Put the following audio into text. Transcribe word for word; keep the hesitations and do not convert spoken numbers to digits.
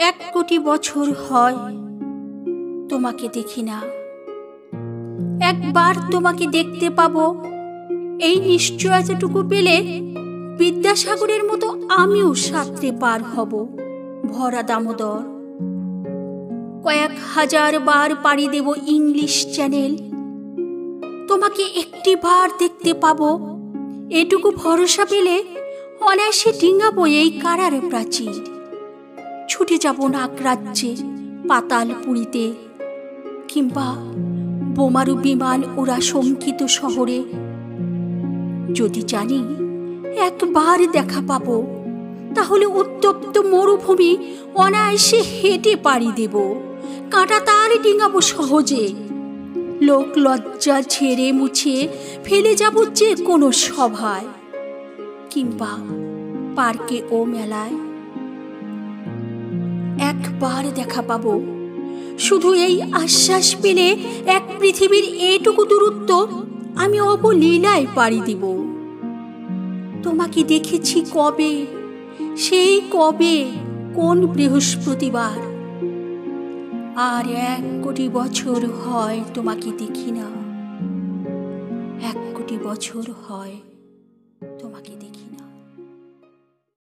এক কোটি বছর হয় তোমাকে দেখি না। একবার তোমাকে দেখতে পাবো, এই নিশ্চয়তাটুকু পেলে বিদ্যাসাগরের মতো আমিও সাঁতরে পার হব ভরা দামোদর। কয়েক হাজার বার পাড়ি দেব ইংলিশ চ্যানেল, তোমাকে একটি বার দেখতে পাবো, এটুকু ভরসা পেলে অনায়াসে ডিঙাবো এই কারার প্রাচীর। ছুটে যাব নাগরাজ্যে, পাতালপুরীতে, কিংবা বোমারু বিমান ওরা শঙ্কিত শহরে। যদি জানি একবার দেখা পাবো, তাহলে উত্তপ্ত মরুভূমি অনায়াসে হেঁটে পাড়ি দেব, কাঁটা তার ডিঙাবো সহজে। লোক লজ্জা ঝেড়ে মুছে ফেলে যাব যে কোনো সভায়, কিংবা পার্কে ও মেলায়। একবার দেখা পাবো, শুধু এই আশ্বাস পেলে এক পৃথিবীর এটুকু দূরত্ব আমি অবলীলায় পাড়ি দিব। তোমাকে দেখেছি কবে, সেই কবে, কোন বৃহস্পতিবার। আর এক কোটি বছর হয় তোমাকে দেখি না, এক কোটি বছর হয় তোমাকে দেখি।